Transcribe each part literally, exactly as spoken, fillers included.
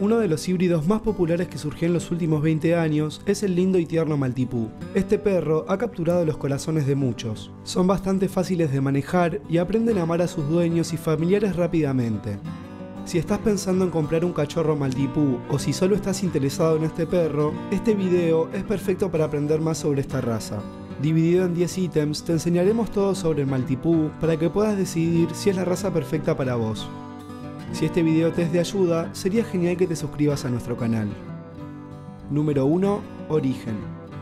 uno de los híbridos más populares que surgió en los últimos veinte años es el lindo y tierno Maltipú. Este perro ha capturado los corazones de muchos. Son bastante fáciles de manejar y aprenden a amar a sus dueños y familiares rápidamente. Si estás pensando en comprar un cachorro Maltipú o si solo estás interesado en este perro, este video es perfecto para aprender más sobre esta raza. Dividido en diez ítems, te enseñaremos todo sobre el Maltipú para que puedas decidir si es la raza perfecta para vos. Si este video te es de ayuda, sería genial que te suscribas a nuestro canal. Número uno. Origen.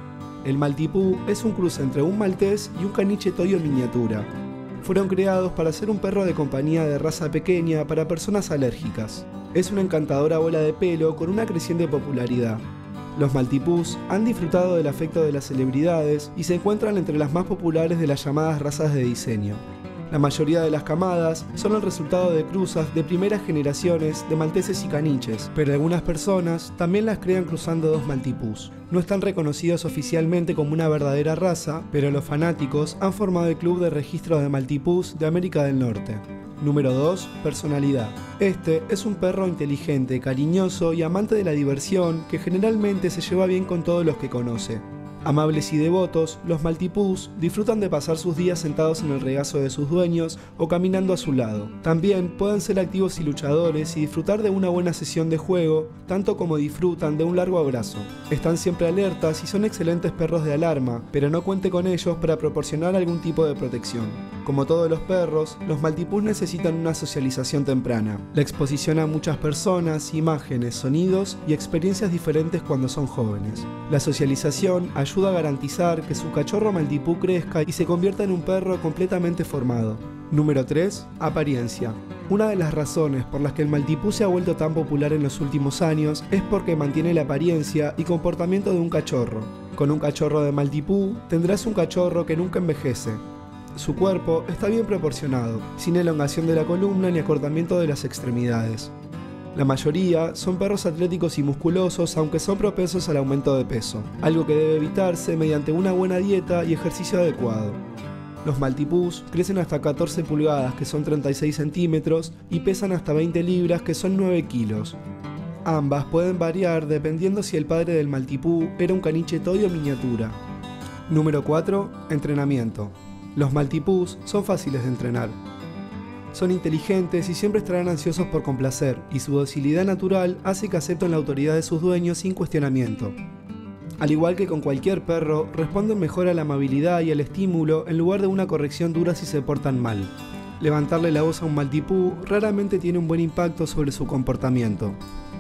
El Maltipú es un cruce entre un maltés y un caniche toyo en miniatura. Fueron creados para ser un perro de compañía de raza pequeña para personas alérgicas. Es una encantadora bola de pelo con una creciente popularidad. Los Maltipús han disfrutado del afecto de las celebridades y se encuentran entre las más populares de las llamadas razas de diseño. La mayoría de las camadas son el resultado de cruzas de primeras generaciones de malteses y caniches, pero algunas personas también las crean cruzando dos Maltipús. No están reconocidos oficialmente como una verdadera raza, pero los fanáticos han formado el Club de Registro de Maltipús de América del Norte. Número dos. Personalidad. Este es un perro inteligente, cariñoso y amante de la diversión que generalmente se lleva bien con todos los que conoce. Amables y devotos, los Maltipús disfrutan de pasar sus días sentados en el regazo de sus dueños o caminando a su lado. También pueden ser activos y luchadores y disfrutar de una buena sesión de juego, tanto como disfrutan de un largo abrazo. Están siempre alertas y son excelentes perros de alarma, pero no cuente con ellos para proporcionar algún tipo de protección. Como todos los perros, los Maltipús necesitan una socialización temprana. La exposición a muchas personas, imágenes, sonidos y experiencias diferentes cuando son jóvenes. La socialización ayuda ayuda a garantizar que su cachorro Maltipú crezca y se convierta en un perro completamente formado. Número tres. Apariencia. Una de las razones por las que el Maltipú se ha vuelto tan popular en los últimos años es porque mantiene la apariencia y comportamiento de un cachorro. Con un cachorro de Maltipú tendrás un cachorro que nunca envejece. Su cuerpo está bien proporcionado, sin elongación de la columna ni acortamiento de las extremidades. La mayoría son perros atléticos y musculosos, aunque son propensos al aumento de peso, algo que debe evitarse mediante una buena dieta y ejercicio adecuado. Los Maltipús crecen hasta catorce pulgadas, que son treinta y seis centímetros, y pesan hasta veinte libras, que son nueve kilos. Ambas pueden variar dependiendo si el padre del Maltipú era un caniche toyo miniatura. Número cuatro. Entrenamiento. Los Maltipús son fáciles de entrenar. Son inteligentes y siempre estarán ansiosos por complacer, y su docilidad natural hace que acepten la autoridad de sus dueños sin cuestionamiento. Al igual que con cualquier perro, responden mejor a la amabilidad y al estímulo en lugar de una corrección dura si se portan mal. Levantarle la voz a un Maltipú raramente tiene un buen impacto sobre su comportamiento.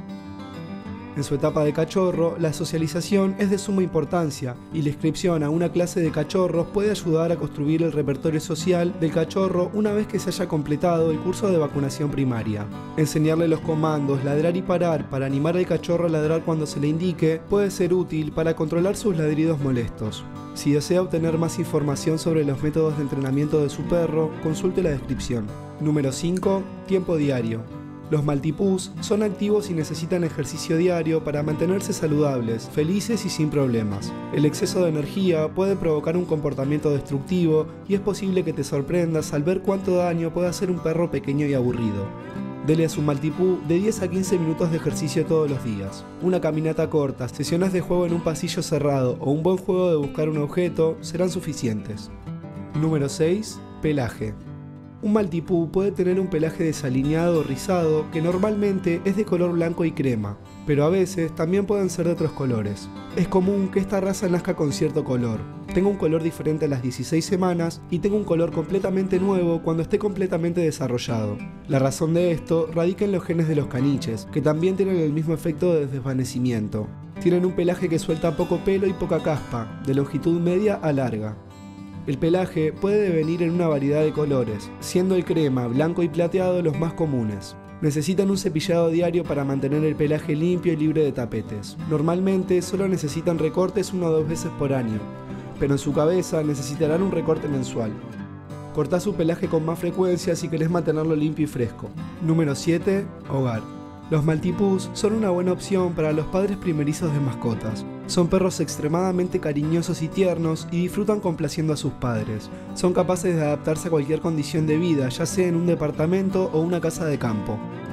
En su etapa de cachorro, la socialización es de suma importancia y la inscripción a una clase de cachorros puede ayudar a construir el repertorio social del cachorro una vez que se haya completado el curso de vacunación primaria. Enseñarle los comandos ladrar y parar para animar al cachorro a ladrar cuando se le indique puede ser útil para controlar sus ladridos molestos. Si desea obtener más información sobre los métodos de entrenamiento de su perro, consulte la descripción. Número cinco. Tiempo diario. Los Maltipús son activos y necesitan ejercicio diario para mantenerse saludables, felices y sin problemas. El exceso de energía puede provocar un comportamiento destructivo y es posible que te sorprendas al ver cuánto daño puede hacer un perro pequeño y aburrido. Dele a su Maltipú de diez a quince minutos de ejercicio todos los días. Una caminata corta, sesiones de juego en un pasillo cerrado o un buen juego de buscar un objeto serán suficientes. Número seis. Pelaje. Un Maltipú puede tener un pelaje desalineado o rizado que normalmente es de color blanco y crema, pero a veces también pueden ser de otros colores. Es común que esta raza nazca con cierto color. Tengo un color diferente a las dieciséis semanas y tengo un color completamente nuevo cuando esté completamente desarrollado. La razón de esto radica en los genes de los caniches, que también tienen el mismo efecto de desvanecimiento. Tienen un pelaje que suelta poco pelo y poca caspa, de longitud media a larga. El pelaje puede devenir en una variedad de colores, siendo el crema, blanco y plateado los más comunes. Necesitan un cepillado diario para mantener el pelaje limpio y libre de tapetes. Normalmente solo necesitan recortes una o dos veces por año, pero en su cabeza necesitarán un recorte mensual. Cortá su pelaje con más frecuencia si querés mantenerlo limpio y fresco. Número siete. Hogar. Los Maltipús son una buena opción para los padres primerizos de mascotas. Son perros extremadamente cariñosos y tiernos y disfrutan complaciendo a sus padres. Son capaces de adaptarse a cualquier condición de vida, ya sea en un departamento o una casa de campo.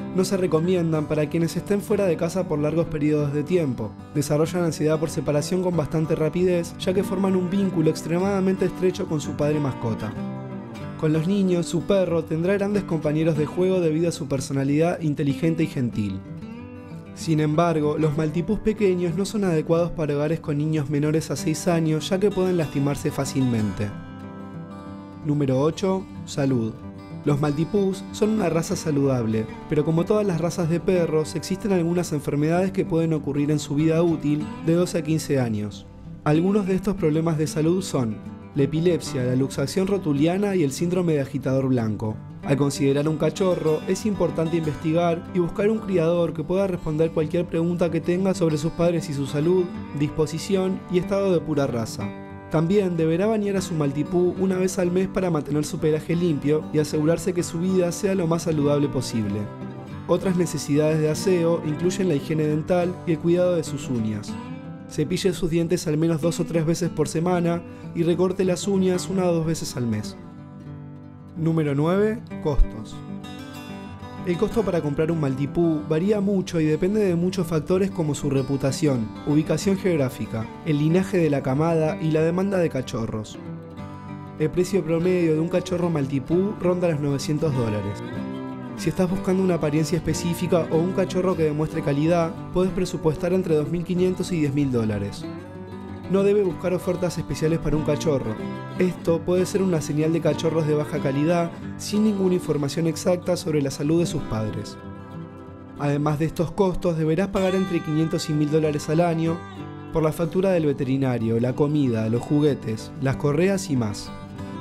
No se recomiendan para quienes estén fuera de casa por largos periodos de tiempo. Desarrollan ansiedad por separación con bastante rapidez, ya que forman un vínculo extremadamente estrecho con su padre mascota. Con los niños, su perro tendrá grandes compañeros de juego debido a su personalidad inteligente y gentil. Sin embargo, los maltipús pequeños no son adecuados para hogares con niños menores a seis años, ya que pueden lastimarse fácilmente. Número ocho. Salud. Los maltipús son una raza saludable, pero como todas las razas de perros, existen algunas enfermedades que pueden ocurrir en su vida útil de doce a quince años. Algunos de estos problemas de salud son la epilepsia, la luxación rotuliana y el síndrome de agitador blanco. Al considerar un cachorro, es importante investigar y buscar un criador que pueda responder cualquier pregunta que tenga sobre sus padres y su salud, disposición y estado de pura raza. También deberá bañar a su maltipú una vez al mes para mantener su pelaje limpio y asegurarse que su vida sea lo más saludable posible. Otras necesidades de aseo incluyen la higiene dental y el cuidado de sus uñas. Cepille sus dientes al menos dos o tres veces por semana y recorte las uñas una o dos veces al mes. Número nueve. Costos. El costo para comprar un maltipú varía mucho y depende de muchos factores como su reputación, ubicación geográfica, el linaje de la camada y la demanda de cachorros. El precio promedio de un cachorro maltipú ronda los novecientos dólares. Si estás buscando una apariencia específica o un cachorro que demuestre calidad, puedes presupuestar entre dos mil quinientos y diez mil dólares. No debe buscar ofertas especiales para un cachorro. Esto puede ser una señal de cachorros de baja calidad sin ninguna información exacta sobre la salud de sus padres. Además de estos costos, deberás pagar entre quinientos y mil dólares al año por la factura del veterinario, la comida, los juguetes, las correas y más.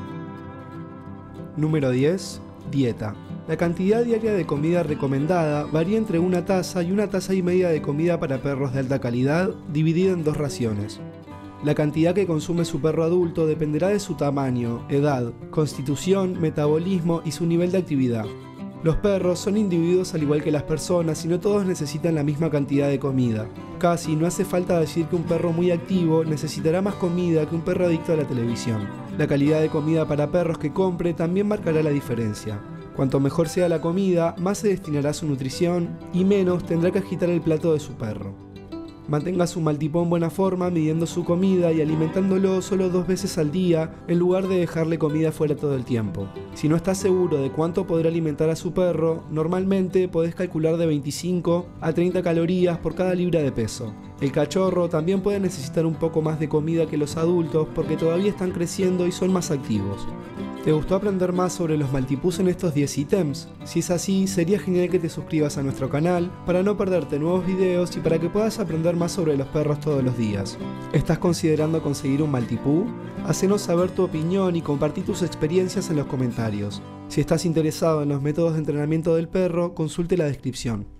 Número diez. Dieta. La cantidad diaria de comida recomendada varía entre una taza y una taza y media de comida para perros de alta calidad, dividida en dos raciones. La cantidad que consume su perro adulto dependerá de su tamaño, edad, constitución, metabolismo y su nivel de actividad. Los perros son individuos al igual que las personas y no todos necesitan la misma cantidad de comida. Casi no hace falta decir que un perro muy activo necesitará más comida que un perro adicto a la televisión. La calidad de comida para perros que compre también marcará la diferencia. Cuanto mejor sea la comida, más se destinará a su nutrición y menos tendrá que agitar el plato de su perro. Mantenga su maltipú en buena forma midiendo su comida y alimentándolo solo dos veces al día en lugar de dejarle comida fuera todo el tiempo. Si no está seguro de cuánto podrá alimentar a su perro, normalmente podés calcular de veinticinco a treinta calorías por cada libra de peso. El cachorro también puede necesitar un poco más de comida que los adultos porque todavía están creciendo y son más activos. ¿Te gustó aprender más sobre los maltipús en estos diez ítems? Si es así, sería genial que te suscribas a nuestro canal para no perderte nuevos videos y para que puedas aprender más sobre los perros todos los días. ¿Estás considerando conseguir un maltipú? Hacenos saber tu opinión y compartí tus experiencias en los comentarios. Si estás interesado en los métodos de entrenamiento del perro, consulte la descripción.